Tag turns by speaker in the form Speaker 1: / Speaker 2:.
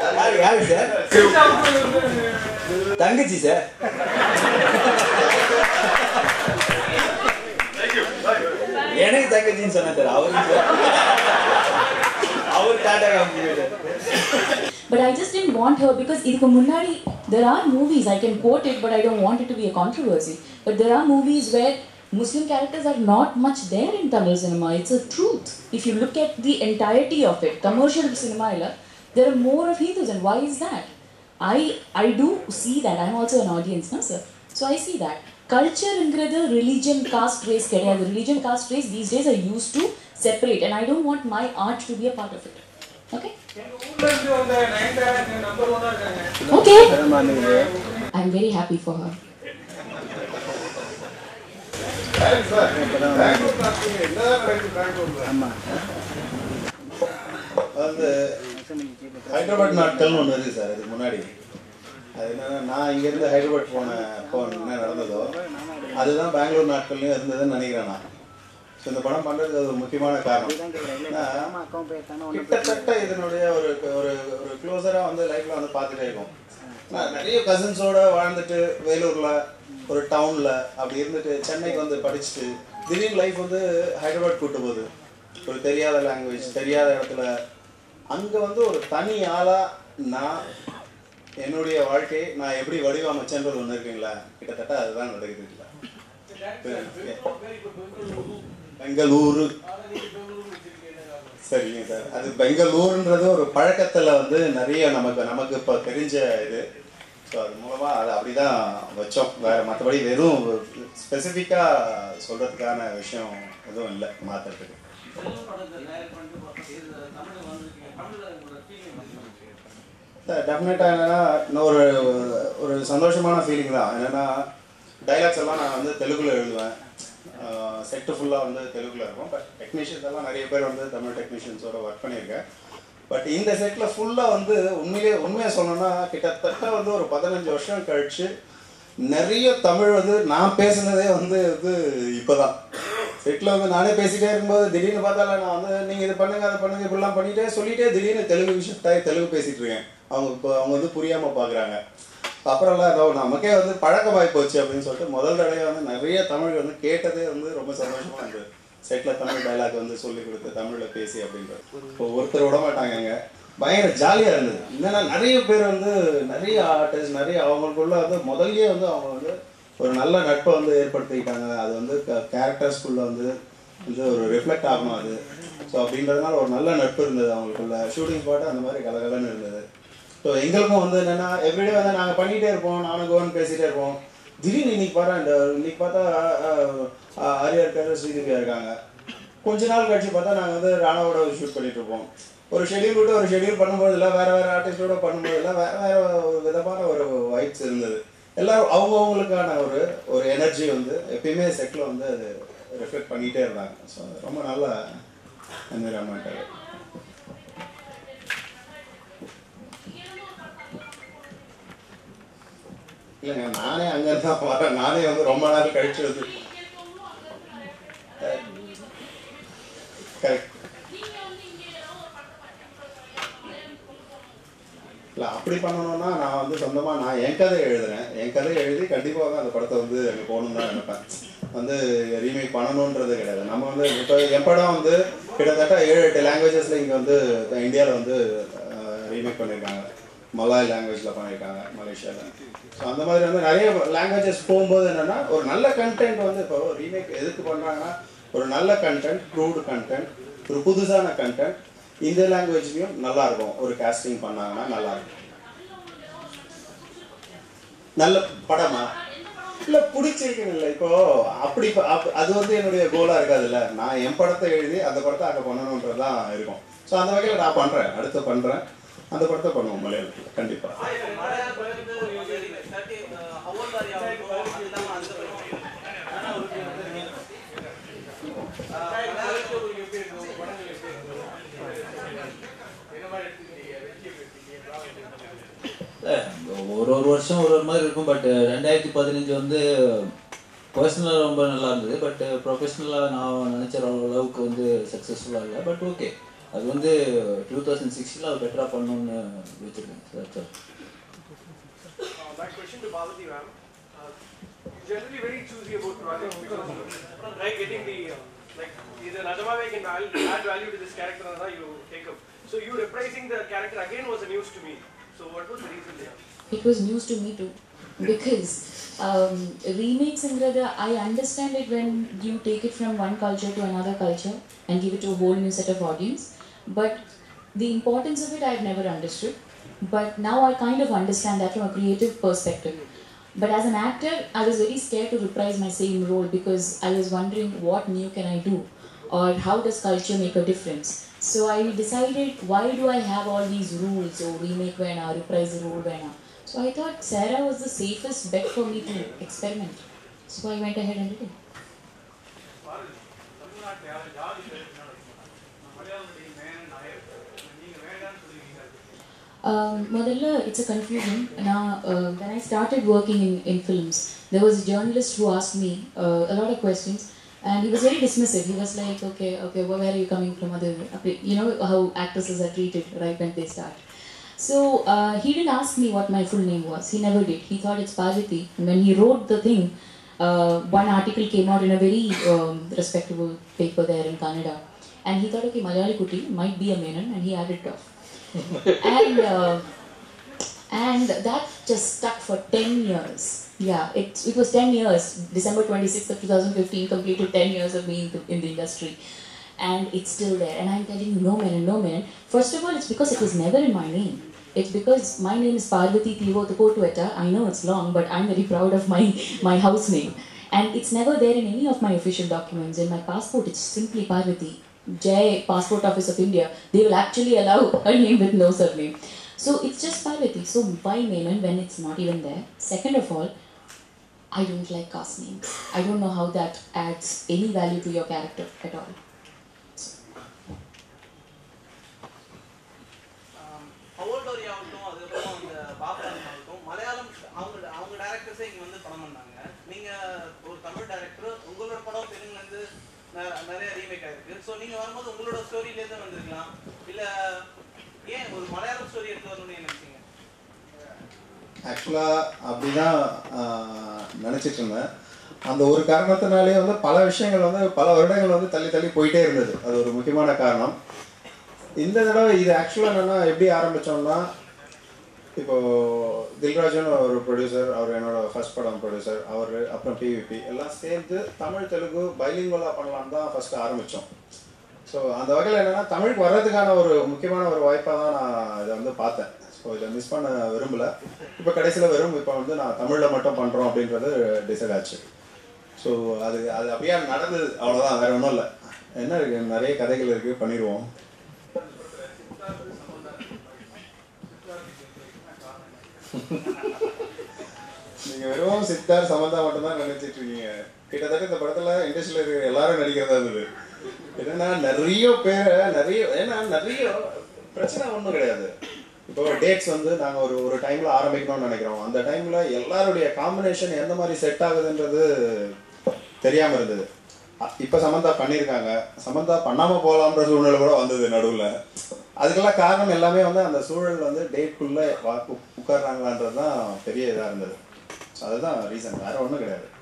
Speaker 1: யாரு சார்? தங்கச்சி சார். எனக்கு தங்கச்சின்னு சொன்ன சார். அவர் டாடா காமிச்சு.
Speaker 2: But I just didn't want her because idhukku munnadi there are movies I can quote it, but I don't want it to be a controversy. But there are movies where Muslim characters are not much there in Tamil cinema. It's a truth. If you look at the entirety of it, commercial cinema illa there are more of Hindus, and why is that? I do see that. I'm also an audience, no sir. So I see that culture ingradhu religion, caste, race kediyadu. Religion, caste, race these days are used to separate, and I don't want my art to be a part of it. Okay? Okay. I'm very happy for her.
Speaker 1: Hyderabad நாட்கள்னு ஒன்று இருக்குது sir. அதுக்கு முன்னாடி அது என்னன்னா, நான் இங்கேருந்து ஹைதராபாத் போன என்ன நடந்ததோ அதுதான் பெங்களூர் நாட்கள்லையும் இருந்ததுன்னு நினைக்கிறேன் நான். ஸோ இந்த படம் பண்ணுறதுக்கு அது ஒரு முக்கியமான காரணம். கிட்டத்தட்ட இதனுடைய ஒரு ஒரு ஒரு க்ளோஸராக வந்து லைஃப்பில் வந்து பார்த்துட்டே இருக்கோம். நான் நிறைய கசின்ஸோடு வாழ்ந்துட்டு வேலூரில் ஒரு டவுனில் அப்படி இருந்துட்டு சென்னைக்கு வந்து படிச்சுட்டு திடீர்னு லைஃப் வந்து ஹைதராபாத் கூட்டு போகுது. ஒரு தெரியாத லாங்குவேஜ், தெரியாத இடத்துல அங்கே வந்து ஒரு தனி ஆளாக நான் என்னுடைய வாழ்க்கையை நான் எப்படி வடிவமைச்சேன்றது ஒன்று இருக்குங்களா, கிட்டத்தட்ட அதுதான் நடக்குது. பெங்களூரு சரிங்க சார். அது பெங்களூருன்றது ஒரு பழக்கத்தில் வந்து நிறைய நமக்கு இப்போ தெரிஞ்ச இது. ஸோ அது மூலமாக அதை அப்படி தான் வச்சோம். வேறு மற்றபடி வெறும் ஸ்பெசிஃபிக்காக சொல்கிறதுக்கான விஷயம் எதுவும் இல்லை மாற்றுறதுக்கு. சார் டெஃபினட்டாக என்னென்னா இன்னொரு ஒரு சந்தோஷமான ஃபீலிங் தான். என்னென்னா டைலாக்ஸ் எல்லாம் நான் வந்து தெலுங்குல எழுதுவேன். செட்டு ஃபுல்லாக வந்து தெலுங்குல இருக்கும். பட் டெக்னீஷியன்ஸ் எல்லாம் நிறைய பேர் வந்து தமிழ் டெக்னீஷியன்ஸோட ஒர்க் பண்ணியிருக்கேன். பட் இந்த செட்டில் ஃபுல்லாக வந்து உண்மையாக சொன்னோன்னா கிட்டத்தட்ட வந்து ஒரு 15 வருஷம் கழிச்சு நிறைய தமிழ் வந்து நான் பேசுனதே வந்து இப்போ தான் செட்டில் வந்து நானே பேசிகிட்டே இருக்கும்போது திடீர்னு பார்த்தால நான் வந்து நீங்கள் இது பண்ணுங்க அதை பண்ணுங்க இப்படிலாம் பண்ணிகிட்டே சொல்லிகிட்டே திடீர்னு தெலுங்கு ஷிஃப்ட் ஆகி தெலுங்கு பேசிகிட்டு இருக்கேன். அவங்க வந்து புரியாமல் பார்க்குறாங்க. அப்புறம்லாம் நமக்கே வந்து பழக்கமாகி போச்சு அப்படின்னு சொல்லிட்டு முதல் தடவை வந்து நிறைய தமிழ் வந்து கேட்டதே வந்து ரொம்ப சந்தோஷமாக இருந்தது. செட்டில் தமிழ் டைலாக் வந்து சொல்லி கொடுத்து தமிழில் பேசி அப்படின்றது இப்போ ஒருத்தர் விட மாட்டாங்க. பயங்கர ஜாலியாக இருந்தது. என்னென்னா நிறைய பேர் வந்து நிறைய ஆர்டிஸ்ட் நிறைய அவங்களுக்குள்ள வந்து முதல்லயே வந்து அவங்க வந்து ஒரு நல்ல நட்பை வந்து ஏற்படுத்திக்கிட்டாங்க. அது வந்து கேரக்டர்ஸ்குள்ளே வந்து ஒரு ரிஃப்ளெக்ட் ஆகணும் அது. ஸோ அப்படின்றதுனால ஒரு நல்ல நட்பு இருந்தது அவங்களுக்குள்ள. ஷூட்டிங் ஸ்பாட்டு அந்த மாதிரி கலகலன்னு இருந்தது. ஸோ எங்களுக்கும் வந்து என்னென்னா எவ்ரிடே வந்து நாங்கள் பண்ணிகிட்டே இருப்போம், நானும் கோவன் பேசிகிட்டே இருப்போம். திடீர்னு இன்னைக்கு பார்த்தா ஆரியா இருக்காரு, ஸ்ரீதேவியா இருக்காங்க. கொஞ்ச நாள் கழிச்சு பார்த்தா நாங்கள் வந்து ராணாவோட ஷூட் பண்ணிட்டு இருப்போம். ஒரு ஷெடியூல் விட்டு ஒரு ஷெடியூல் பண்ணும்போது இல்லை, வேறு ஆர்டிஸ்டோட பண்ணும்போது இல்லை, வேறு ஒரு விதமான ஒரு வைப்ஸ் இருந்தது. எல்லோரும் அவங்கவுங்களுக்கான ஒரு எனர்ஜி வந்து எப்பயுமே செட்டில் வந்து அது ரெஃப்ளெக்ட் பண்ணிகிட்டே இருந்தாங்க. ஸோ ரொம்ப நல்ல என்விரான்மெண்ட். இல்லைங்க, நானே அங்கேருந்து தான் வரேன். நானே வந்து ரொம்ப நாள் கழிச்சு வந்து கரெக்ட் இல்லை அப்படி பண்ணணும்னா நான் வந்து சொந்தமாக நான் என் கதை எழுதுறேன். என் கதை எழுதி கண்டிப்பாக அந்த படத்தை வந்து அங்கே போகணுன்னு தான் நினைப்பேன். வந்து ரீமேக் பண்ணணுன்றது கிடையாது. நம்ம வந்து இப்போ என் படம் வந்து கிட்டத்தட்ட 7-8 லாங்குவேஜஸில் இங்கே வந்து இந்தியாவில் வந்து ரீமேக் பண்ணியிருக்காங்க. மலாய் லாங்குவேஜில் பண்ணியிருக்காங்க, மலேசியாவில். ஸோ அந்த மாதிரி வந்து நிறைய லாங்குவேஜஸ் போகும்போது என்னென்னா ஒரு நல்ல கண்டென்ட் வந்து இப்போ ரீமேக் எதுக்கு பண்ணுறாங்கன்னா ஒரு நல்ல கண்டென்ட், ப்ரூவ்டு கண்டென்ட், ஒரு புதுசான கண்டென்ட் இந்த லாங்குவேஜ்லையும் நல்லாயிருக்கும். ஒரு காஸ்டிங் பண்ணாங்கன்னா நல்லாயிருக்கும். நல்ல படமா இல்லை பிடிச்சிருக்குன்னு இல்லை. இப்போது அப்படி அது வந்து என்னுடைய கோலாக இருக்காதுல்ல. நான் என் படத்தை எழுதி அந்த படத்தை அங்கே பண்ணணுன்றது தான் இருக்கும். ஸோ அந்த வகையில் நான் பண்ணுறேன், அடுத்து பண்ணுறேன், அந்த படத்தை பண்ணுவோம் மலையாளத்தில் கண்டிப்பாக.
Speaker 3: ஒரு வருஷம் ஒரு மாதிரி இருக்கும். பட் 2015 வந்து பர்சனலாக ரொம்ப நல்லா இருந்தது. பட் ப்ரொஃபஷ்னலாக நான் நினச்ச அளவுக்கு வந்து சக்ஸஸ்ஃபுல்லாக இல்லை. பட் ஓகே, அது வந்து 2016 அவர் பெட்டராக பண்ணணும்னு வச்சுருக்கேன் sir.
Speaker 4: My question to Parvati ma'am, you're generally very choosy about projects because like getting the like either Najamave can add value to this character or you take up. So you reprising the character again was a news to me. So what was the reason there?
Speaker 2: It was news to me too, because remakes and brother, I understand it when you take it from one culture to another culture and give it to a whole new set of audience. But the importance of it I've never understood. But now I kind of understand that from a creative perspective. But as an actor, I was very scared to reprise my same role because I was wondering what new can I do, or how does culture make a difference. So I decided, why do I have all these rules? Oh, remake vena, reprise the role vena. So I thought Sarah was the safest bet for me to experiment. So I went ahead and did it. Modella, it's a confusion. Now, when I started working in films, there was a journalist who asked me a lot of questions, and he was very dismissive. He was like, okay, where are you coming from? You know how actresses are treated right when they start. So he didn't ask me what my full name was. He never did. He thought it's Parvati. And when he wrote the thing, one article came out in a very respectable paper there in Canada, and he thought, okay, Malayali Kuti might be a Menon, and he added it off. and that just stuck for 10 years. Yeah, it was 10 years. December 26th of 2015 completed 10 years of being in the industry. And it's still there. And I'm telling you, no Menon. First of all, it's because it was never in my name. It's because my name is Parvati Tivotukotueta. I know it's long, but I'm very proud of my house name. And it's never there in any of my official documents. In my passport, it's simply Parvati. Jai, Passport Office of India, they will actually allow a name with no surname. So it's just Parvati. So why Menon when it's not even there? Second of all, I don't like cast names. I don't know how that adds any value to your character at all.
Speaker 5: Howaldoria ஆகட்டும், அதுக்கப்புறம் அந்த பாபராஜன் ஆகட்டும், மலையாளம் அவங்க டைரக்டர்ஸே இங்கே வந்து படம் பண்ணாங்க. நீங்கள் ஒரு தமிழ் டைரக்டர், உங்களோட படம் தெலுங்குலேருந்து நிறைய ரீமேக் ஆயிருக்கு. ஸோ நீங்கள் வரும்போது உங்களோட ஸ்டோரியிலேருந்து வந்திருக்கலாம், இல்லை ஏன் ஒரு மலையாளம் ஸ்டோரி எடுத்து வரணும்னு நினைச்சீங்க?
Speaker 1: ஆக்சுவலாக அப்படிதான் நினச்சிட்டு இருந்தேன். அந்த ஒரு காரணத்தினாலே வந்து பல விஷயங்கள் வந்து பல வருடங்கள் வந்து தள்ளி போயிட்டே இருந்தது. அது ஒரு முக்கியமான காரணம். இந்த தடவை இது ஆக்சுவலாக என்னென்னா எப்படி ஆரம்பித்தோம்னா, இப்போது தில்ராஜன் ஒரு ப்ரொடியூசர், அவர் என்னோட ஃபர்ஸ்ட் படம் ப்ரொடியூசர், அவர் அப்புறம் பிவிபி எல்லாம் சேர்ந்து தமிழ் தெலுங்கு பைலிங்குவலாக பண்ணலான்னு தான் ஃபஸ்ட்டு ஆரம்பித்தோம். ஸோ அந்த வகையில் என்னென்னா தமிழுக்கு வர்றதுக்கான ஒரு முக்கியமான ஒரு வாய்ப்பாக தான் நான் இதை வந்து பார்த்தேன். ஸோ இதை மிஸ் பண்ண விரும்பலை. இப்போ கடைசியில் இப்போ வந்து நான் தமிழில் மட்டும் பண்ணுறோம் அப்படின்றது டிசைட் ஆச்சு. ஸோ அது அப்படியே நடந்தது, அவ்வளோதான், வேறு ஒன்றும் இல்லை. என்ன இருக்குது, நிறைய கதைகள் இருக்குது, பண்ணிடுவோம். நீங்க வெறும் சித்தார் சமந்தா மட்டும்தான் நினைச்சிட்டு இருக்கீங்க. கிட்டத்தட்ட இந்த படத்துல இண்டஸ்ட்ரியில இருக்கிற எல்லாரும் நடிக்கிறதா இருந்தது. என்னன்னா நிறைய பிரச்சனை ஒன்றும் கிடையாது. இப்போ டேட்ஸ் வந்து நாங்க ஒரு டைம்ல ஆரம்பிக்கணும்னு நினைக்கிறோம். அந்த டைம்ல எல்லாருடைய காம்பினேஷன் எந்த மாதிரி செட் ஆகுதுன்றது தெரியாம இருந்தது. இப்ப சமந்தா பண்ணியிருக்காங்க, சமந்தா பண்ணாம போகலாம்ன்ற சூழ்நிலை கூட வந்தது நடுவில். அதுக்கெல்லாம் காரணம் எல்லாமே வந்து அந்த சூழல் வந்து டேட்குள்ளே உட்கார்றாங்களான்றது தான் பெரிய இதாக இருந்தது. ஸோ அதுதான் ரீசன், வேறு ஒன்றும் கிடையாது.